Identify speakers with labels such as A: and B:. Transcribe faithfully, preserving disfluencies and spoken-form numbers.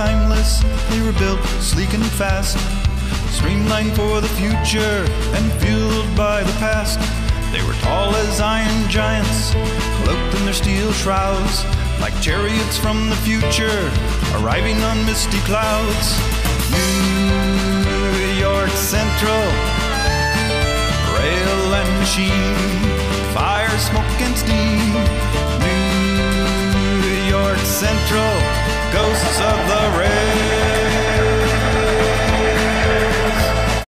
A: timeless. They were built sleek and fast, streamlined for the future and fueled by the past. They were tall as iron giants, cloaked in their steel shrouds, like chariots from the future, arriving on misty clouds. New York Central, rail and machine, fire, smoke and steam. New York Central, ghosts of the railroad.